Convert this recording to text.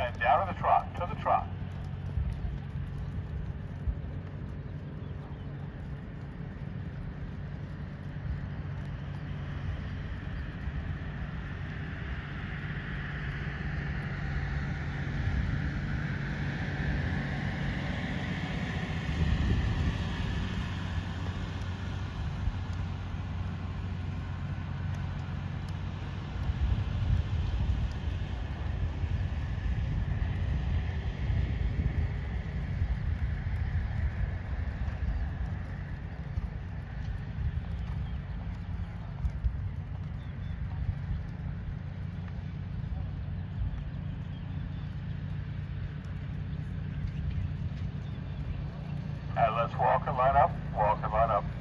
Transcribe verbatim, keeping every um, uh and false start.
And down to the truck, to the truck. And let's walk and line up, walk and line up.